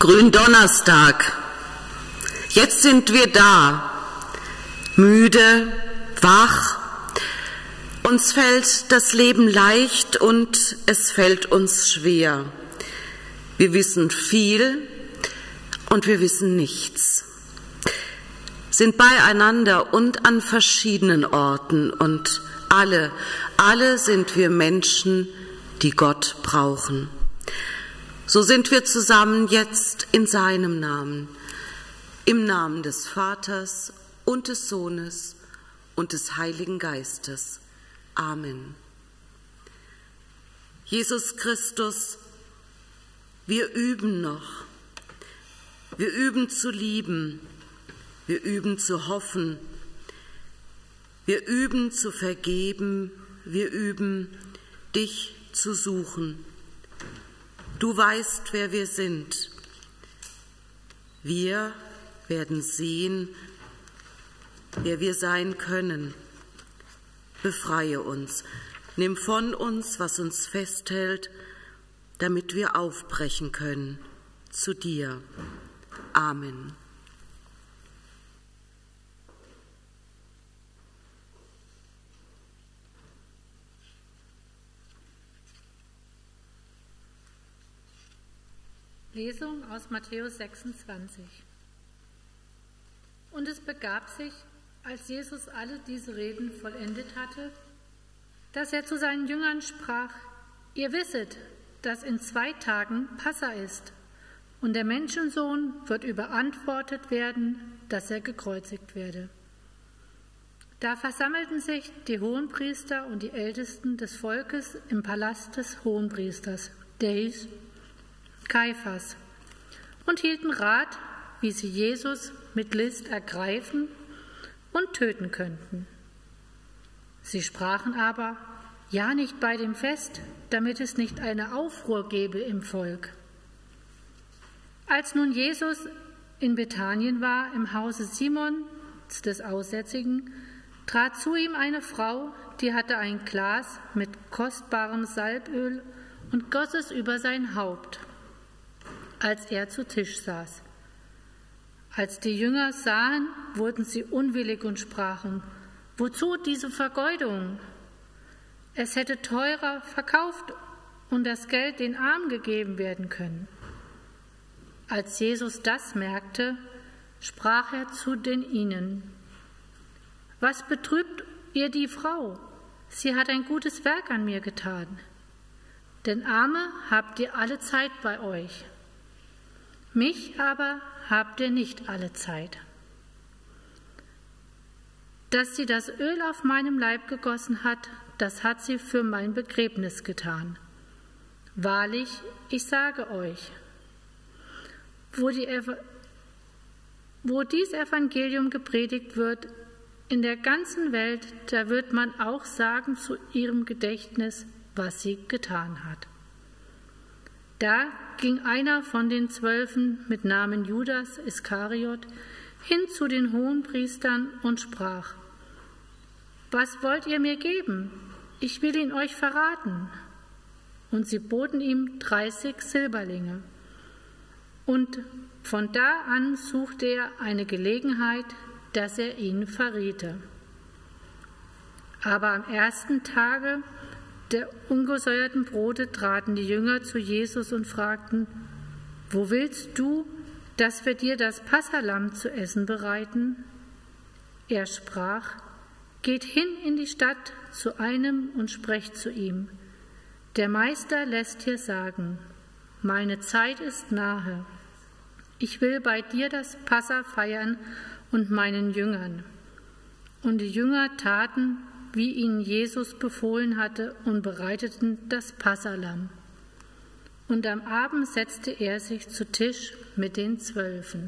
Gründonnerstag. Jetzt sind wir da, müde, wach. Uns fällt das Leben leicht und es fällt uns schwer. Wir wissen viel und wir wissen nichts. Sind beieinander und an verschiedenen Orten und alle sind wir Menschen, die Gott brauchen. So sind wir zusammen jetzt in seinem Namen, im Namen des Vaters und des Sohnes und des Heiligen Geistes. Amen. Jesus Christus, wir üben noch. Wir üben zu lieben. Wir üben zu hoffen. Wir üben zu vergeben. Wir üben, dich zu suchen. Du weißt, wer wir sind. Wir werden sehen, wer wir sein können. Befreie uns. Nimm von uns, was uns festhält, damit wir aufbrechen können zu dir. Amen. Lesung aus Matthäus 26. Und es begab sich, als Jesus alle diese Reden vollendet hatte, dass er zu seinen Jüngern sprach: Ihr wisset, dass in 2 Tagen Passa ist, und der Menschensohn wird überantwortet werden, dass er gekreuzigt werde. Da versammelten sich die Hohenpriester und die Ältesten des Volkes im Palast des Hohenpriesters, der hieß Kaiphas, und hielten Rat, wie sie Jesus mit List ergreifen und töten könnten. Sie sprachen aber: Ja, nicht bei dem Fest, damit es nicht eine Aufruhr gebe im Volk. Als nun Jesus in Bethanien war, im Hause Simons des Aussätzigen, trat zu ihm eine Frau, die hatte ein Glas mit kostbarem Salböl und goss es über sein Haupt, als er zu Tisch saß. Als die Jünger sahen, wurden sie unwillig und sprachen: Wozu diese Vergeudung? Es hätte teurer verkauft und das Geld den Armen gegeben werden können. Als Jesus das merkte, sprach er zu ihnen: Was betrübt ihr die Frau? Sie hat ein gutes Werk an mir getan. Denn Arme habt ihr alle Zeit bei euch. Mich aber habt ihr nicht alle Zeit. Dass sie das Öl auf meinem Leib gegossen hat, das hat sie für mein Begräbnis getan. Wahrlich, ich sage euch, wo dies Evangelium gepredigt wird, in der ganzen Welt, da wird man auch sagen zu ihrem Gedächtnis, was sie getan hat. Da ging einer von den 12 mit Namen Judas Iskariot hin zu den Hohenpriestern und sprach: Was wollt ihr mir geben? Ich will ihn euch verraten. Und sie boten ihm 30 Silberlinge. Und von da an suchte er eine Gelegenheit, dass er ihn verriete. Aber am 1. Tage der ungesäuerten Brote traten die Jünger zu Jesus und fragten: Wo willst du, dass wir dir das Passalamm zu essen bereiten? Er sprach: Geht hin in die Stadt zu einem und sprecht zu ihm: Der Meister lässt dir sagen: Meine Zeit ist nahe. Ich will bei dir das Passa feiern und meinen Jüngern. Und die Jünger taten, wie ihnen Jesus befohlen hatte, und bereiteten das Passalamm. Und am Abend setzte er sich zu Tisch mit den 12.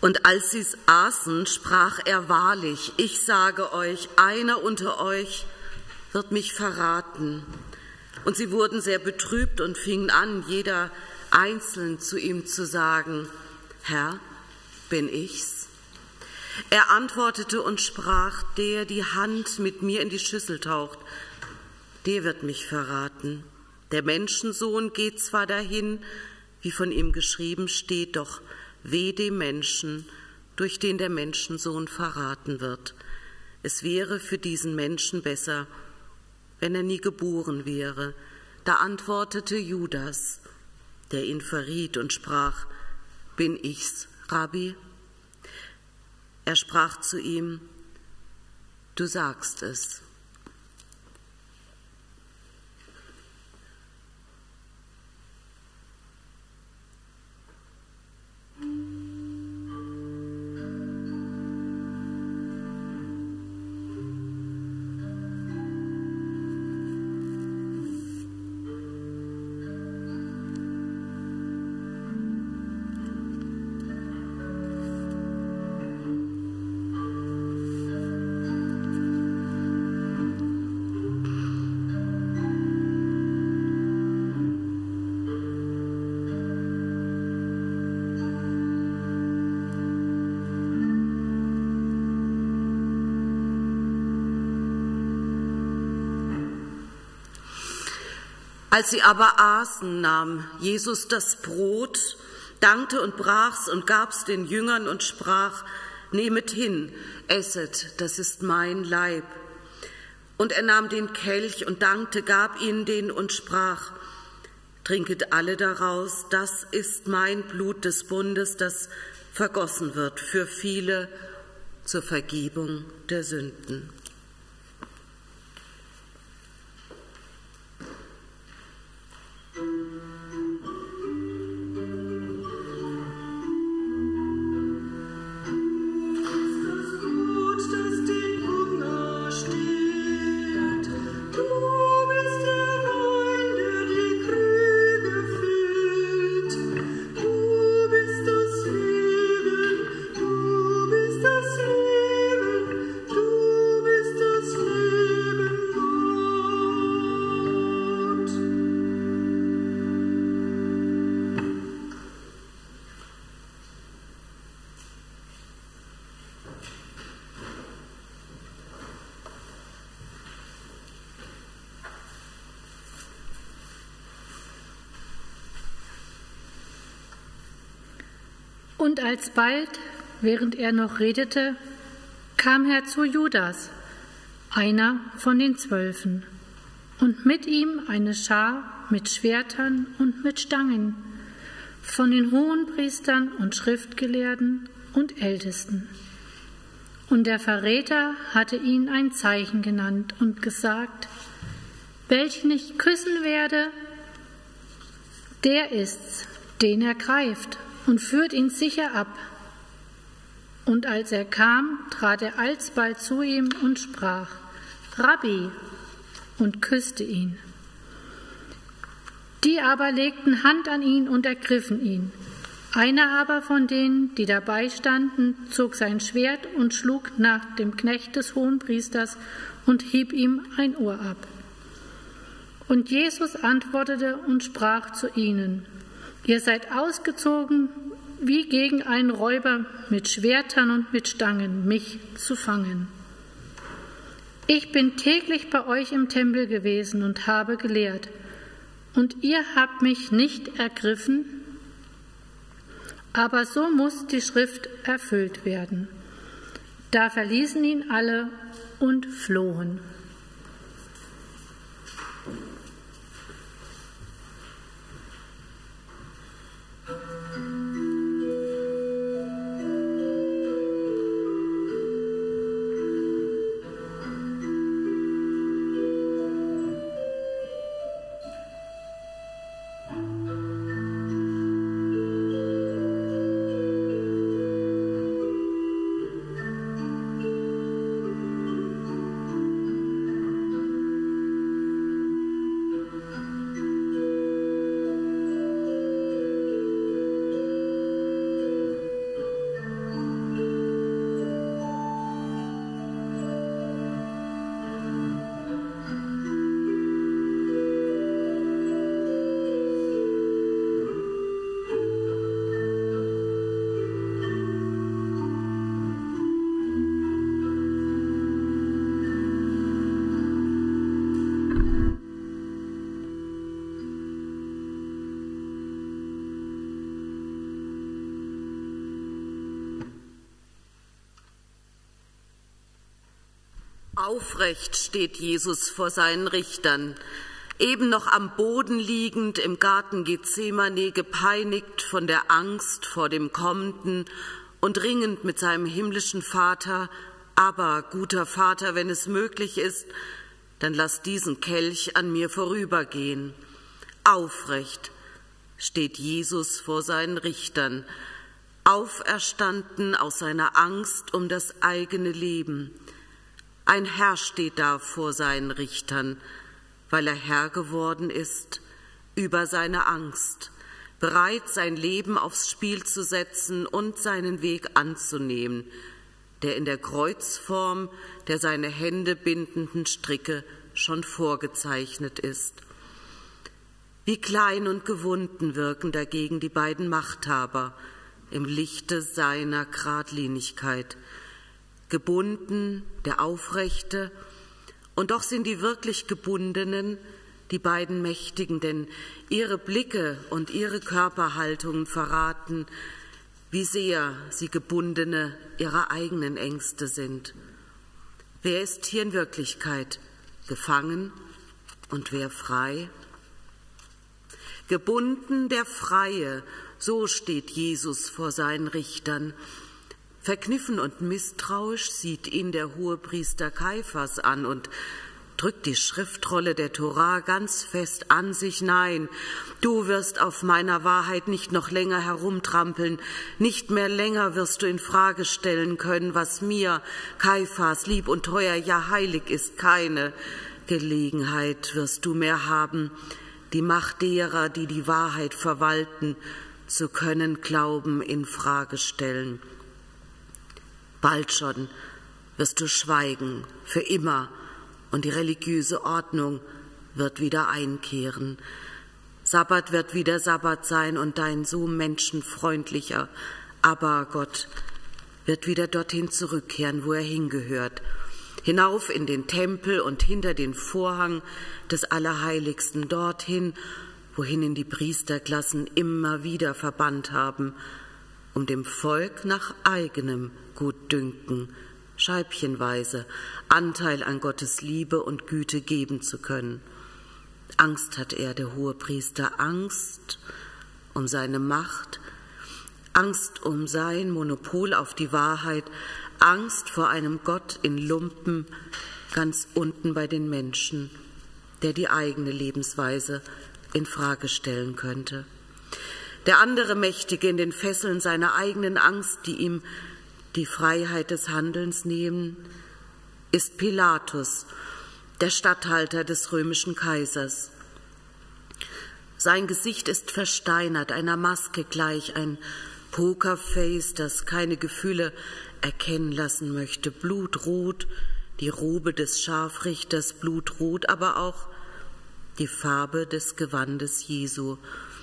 Und als sie aßen, sprach er wahrlich, ich sage euch, einer unter euch wird mich verraten. Und sie wurden sehr betrübt und fingen an, jeder einzeln zu ihm zu sagen, Herr, bin ich's? Er antwortete und sprach, der die Hand mit mir in die Schüssel taucht, der wird mich verraten. Der Menschensohn geht zwar dahin, wie von ihm geschrieben steht, doch weh dem Menschen, durch den der Menschensohn verraten wird. Es wäre für diesen Menschen besser, wenn er nie geboren wäre. Da antwortete Judas, der ihn verriet, und sprach, bin ich's, Rabbi? Er sprach zu ihm, du sagst es. Als sie aber aßen, nahm Jesus das Brot, dankte und brach's und gab's den Jüngern und sprach, nehmet hin, esset, das ist mein Leib. Und er nahm den Kelch und dankte, gab ihnen den und sprach, trinket alle daraus, das ist mein Blut des Bundes, das vergossen wird für viele zur Vergebung der Sünden. Und alsbald, während er noch redete, kam er zu Judas, einer von den 12, und mit ihm eine Schar mit Schwertern und mit Stangen, von den Hohenpriestern und Schriftgelehrten und Ältesten. Und der Verräter hatte ihn ein Zeichen genannt und gesagt, welchen ich küssen werde, der ist's, den er greift, und führt ihn sicher ab. Und als er kam, trat er alsbald zu ihm und sprach, Rabbi, und küsste ihn. Die aber legten Hand an ihn und ergriffen ihn. Einer aber von denen, die dabei standen, zog sein Schwert und schlug nach dem Knecht des Hohenpriesters und hieb ihm ein Ohr ab. Und Jesus antwortete und sprach zu ihnen, ihr seid ausgezogen wie gegen einen Räuber mit Schwertern und mit Stangen, mich zu fangen. Ich bin täglich bei euch im Tempel gewesen und habe gelehrt, und ihr habt mich nicht ergriffen, aber so muss die Schrift erfüllt werden. Da verließen ihn alle und flohen. Aufrecht steht Jesus vor seinen Richtern, eben noch am Boden liegend im Garten Gethsemane, gepeinigt von der Angst vor dem Kommenden und ringend mit seinem himmlischen Vater: Aber, guter Vater, wenn es möglich ist, dann lass diesen Kelch an mir vorübergehen. Aufrecht steht Jesus vor seinen Richtern, auferstanden aus seiner Angst um das eigene Leben. Ein Herr steht da vor seinen Richtern, weil er Herr geworden ist über seine Angst, bereit, sein Leben aufs Spiel zu setzen und seinen Weg anzunehmen, der in der Kreuzform der seine Hände bindenden Stricke schon vorgezeichnet ist. Wie klein und gewunden wirken dagegen die beiden Machthaber im Lichte seiner Geradlinigkeit. Gebunden der Aufrechte, und doch sind die wirklich Gebundenen die beiden Mächtigen, denn ihre Blicke und ihre Körperhaltungen verraten, wie sehr sie Gebundene ihrer eigenen Ängste sind. Wer ist hier in Wirklichkeit gefangen und wer frei? Gebunden der Freie, so steht Jesus vor seinen Richtern. Verkniffen und misstrauisch sieht ihn der Hohepriester Kaiphas an und drückt die Schriftrolle der Tora ganz fest an sich. Nein, du wirst auf meiner Wahrheit nicht noch länger herumtrampeln, nicht mehr länger wirst du in Frage stellen können, was mir, Kaiphas, lieb und teuer, ja heilig ist. Keine Gelegenheit wirst du mehr haben, die Macht derer, die die Wahrheit verwalten, zu können, Glauben in Frage stellen. Bald schon wirst du schweigen, für immer, und die religiöse Ordnung wird wieder einkehren. Sabbat wird wieder Sabbat sein und dein so menschenfreundlicher Aber-Gott wird wieder dorthin zurückkehren, wo er hingehört, hinauf in den Tempel und hinter den Vorhang des Allerheiligsten, dorthin, wohin ihn die Priesterklassen immer wieder verbannt haben, um dem Volk nach eigenem Gutdünken scheibchenweise Anteil an Gottes Liebe und Güte geben zu können. Angst hat er, der Hohepriester, Angst um seine Macht, Angst um sein Monopol auf die Wahrheit, Angst vor einem Gott in Lumpen ganz unten bei den Menschen, der die eigene Lebensweise in Frage stellen könnte. Der andere Mächtige in den Fesseln seiner eigenen Angst, die ihm die Freiheit des Handelns nehmen, ist Pilatus, der Statthalter des römischen Kaisers. Sein Gesicht ist versteinert, einer Maske gleich, ein Pokerface, das keine Gefühle erkennen lassen möchte. Blutrot, die Robe des Scharfrichters, blutrot, aber auch die Farbe des Gewandes Jesu.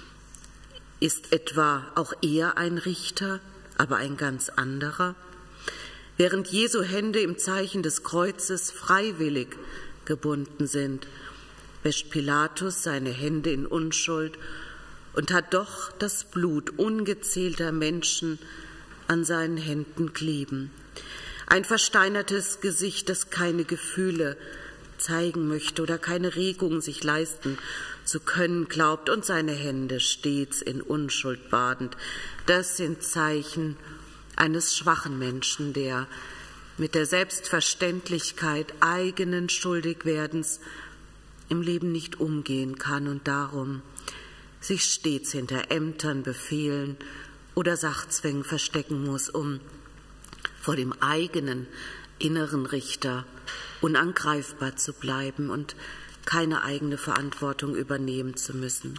Ist etwa auch er ein Richter, aber ein ganz anderer? Während Jesu Hände im Zeichen des Kreuzes freiwillig gebunden sind, wäscht Pilatus seine Hände in Unschuld und hat doch das Blut ungezählter Menschen an seinen Händen kleben. Ein versteinertes Gesicht, das keine Gefühle zeigen möchte oder keine Regung sich leisten zu können glaubt, und seine Hände stets in Unschuld badend. Das sind Zeichen eines schwachen Menschen, der mit der Selbstverständlichkeit eigenen Schuldigwerdens im Leben nicht umgehen kann und darum sich stets hinter Ämtern, Befehlen oder Sachzwängen verstecken muss, um vor dem eigenen inneren Richter unangreifbar zu bleiben und keine eigene Verantwortung übernehmen zu müssen.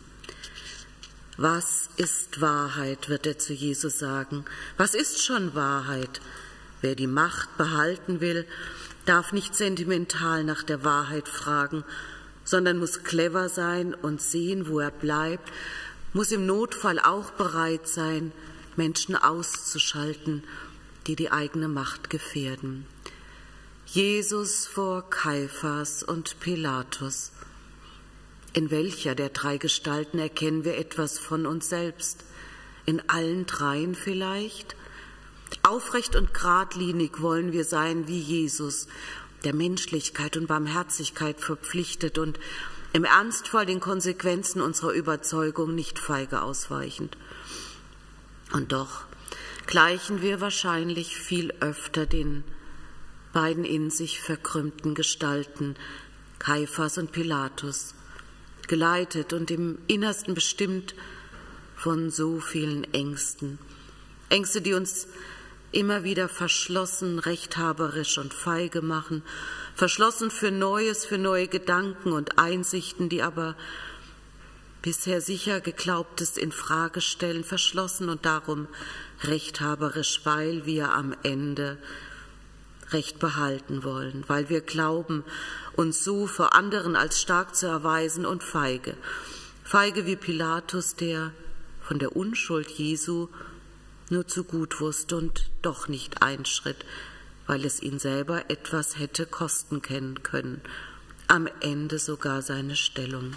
Was ist Wahrheit, wird er zu Jesus sagen. Was ist schon Wahrheit? Wer die Macht behalten will, darf nicht sentimental nach der Wahrheit fragen, sondern muss clever sein und sehen, wo er bleibt, muss im Notfall auch bereit sein, Menschen auszuschalten, die die eigene Macht gefährden. Jesus vor Kaiphas und Pilatus. In welcher der drei Gestalten erkennen wir etwas von uns selbst? In allen dreien vielleicht? Aufrecht und geradlinig wollen wir sein wie Jesus, der Menschlichkeit und Barmherzigkeit verpflichtet und im Ernst vor den Konsequenzen unserer Überzeugung nicht feige ausweichend. Und doch gleichen wir wahrscheinlich viel öfter den beiden in sich verkrümmten Gestalten Kaiphas und Pilatus, geleitet und im Innersten bestimmt von so vielen Ängsten. Ängste, die uns immer wieder verschlossen, rechthaberisch und feige machen, verschlossen für Neues, für neue Gedanken und Einsichten, die aber bisher sicher Geglaubtes in Frage stellen, verschlossen und darum rechthaberisch, weil wir am Ende Recht behalten wollen, weil wir glauben, uns so vor anderen als stark zu erweisen und feige. Feige wie Pilatus, der von der Unschuld Jesu nur zu gut wusste und doch nicht einschritt, weil es ihn selber etwas hätte kosten können, am Ende sogar seine Stellung.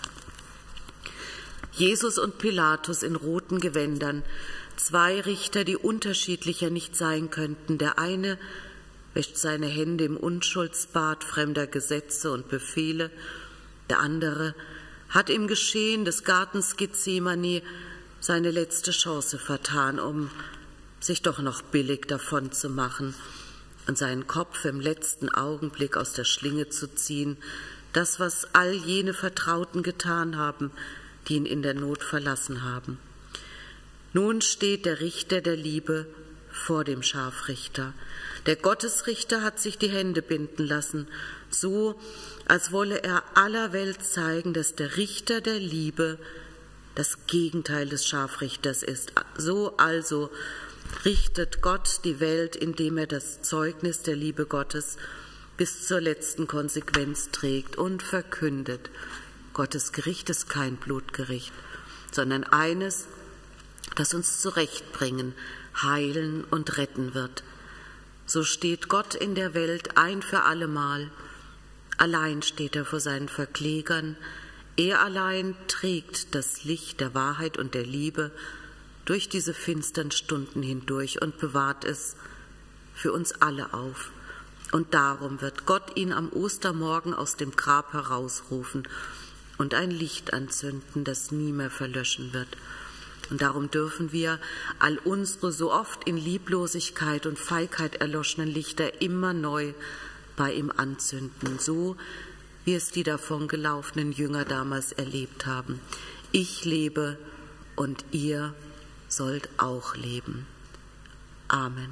Jesus und Pilatus in roten Gewändern, zwei Richter, die unterschiedlicher nicht sein könnten. Der eine wäscht seine Hände im Unschuldsbad fremder Gesetze und Befehle, der andere hat im Geschehen des Gartens Gethsemane seine letzte Chance vertan, um sich doch noch billig davon zu machen und seinen Kopf im letzten Augenblick aus der Schlinge zu ziehen, das, was all jene Vertrauten getan haben, die ihn in der Not verlassen haben. Nun steht der Richter der Liebe vor dem Scharfrichter. Der Gottesrichter hat sich die Hände binden lassen, so als wolle er aller Welt zeigen, dass der Richter der Liebe das Gegenteil des Scharfrichters ist. So also richtet Gott die Welt, indem er das Zeugnis der Liebe Gottes bis zur letzten Konsequenz trägt und verkündet: Gottes Gericht ist kein Blutgericht, sondern eines, das uns zurechtbringen, heilen und retten wird. So steht Gott in der Welt ein für allemal. Allein steht er vor seinen Verklägern. Er allein trägt das Licht der Wahrheit und der Liebe durch diese finstern Stunden hindurch und bewahrt es für uns alle auf. Und darum wird Gott ihn am Ostermorgen aus dem Grab herausrufen und ein Licht anzünden, das nie mehr verlöschen wird. Und darum dürfen wir all unsere so oft in Lieblosigkeit und Feigheit erloschenen Lichter immer neu bei ihm anzünden, so wie es die davongelaufenen Jünger damals erlebt haben. Ich lebe und ihr sollt auch leben. Amen.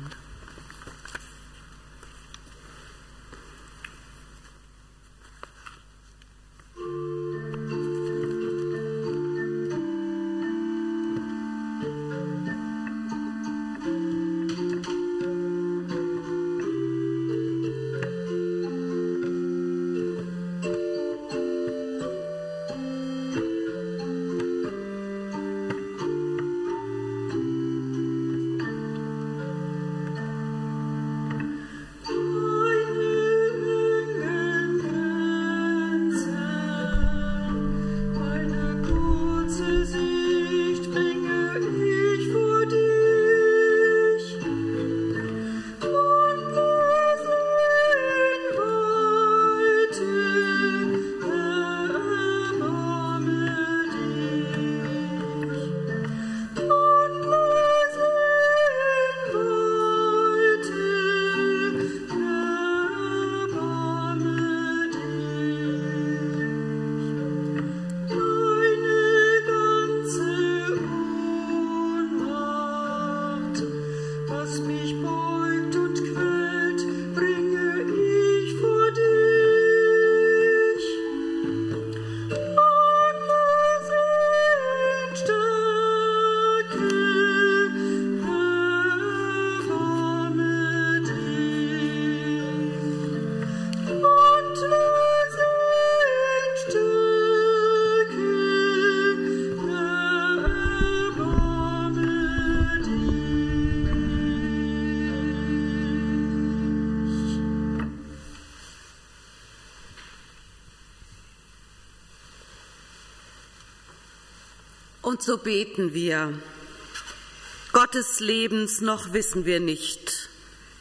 Und so beten wir: Gottes Lebens noch wissen wir nicht,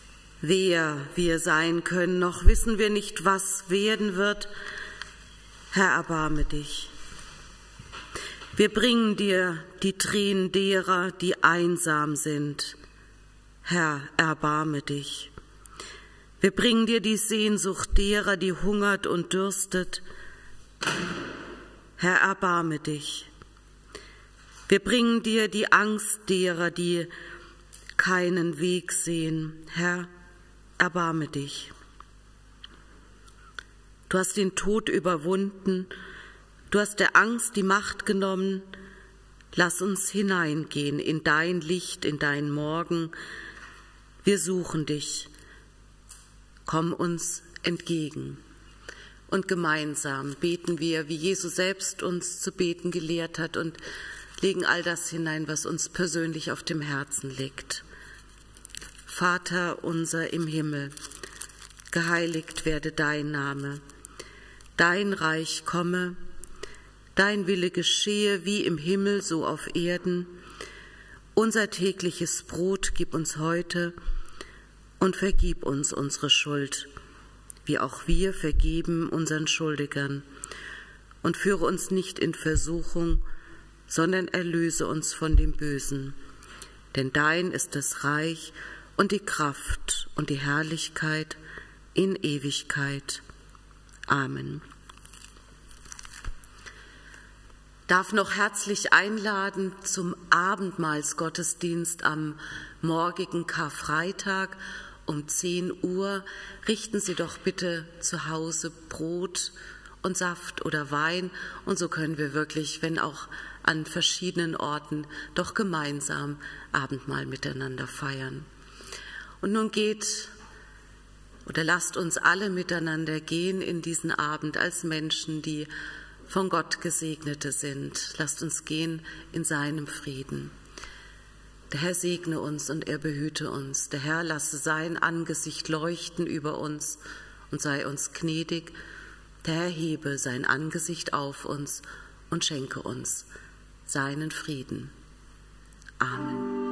wer wir sein können, noch wissen wir nicht, was werden wird. Herr, erbarme dich. Wir bringen dir die Tränen derer, die einsam sind. Herr, erbarme dich. Wir bringen dir die Sehnsucht derer, die hungert und dürstet. Herr, erbarme dich. Wir bringen dir die Angst derer, die keinen Weg sehen. Herr, erbarme dich. Du hast den Tod überwunden, du hast der Angst die Macht genommen. Lass uns hineingehen in dein Licht, in deinen Morgen. Wir suchen dich. Komm uns entgegen. Und gemeinsam beten wir, wie Jesus selbst uns zu beten gelehrt hat, und legen all das hinein, was uns persönlich auf dem Herzen liegt. Vater unser im Himmel, geheiligt werde dein Name. Dein Reich komme, dein Wille geschehe, wie im Himmel, so auf Erden. Unser tägliches Brot gib uns heute und vergib uns unsere Schuld, wie auch wir vergeben unseren Schuldigern. Und führe uns nicht in Versuchung, sondern erlöse uns von dem Bösen. Denn dein ist das Reich und die Kraft und die Herrlichkeit in Ewigkeit. Amen. Ich darf noch herzlich einladen zum Abendmahlsgottesdienst am morgigen Karfreitag um 10 Uhr. Richten Sie doch bitte zu Hause Brot und Saft oder Wein, und so können wir wirklich, wenn auch an verschiedenen Orten, doch gemeinsam Abendmahl miteinander feiern. Und nun lasst uns alle miteinander gehen in diesen Abend als Menschen, die von Gott Gesegnete sind. Lasst uns gehen in seinem Frieden. Der Herr segne uns und er behüte uns. Der Herr lasse sein Angesicht leuchten über uns und sei uns gnädig. Der Herr hebe sein Angesicht auf uns und schenke uns seinen Frieden. Amen.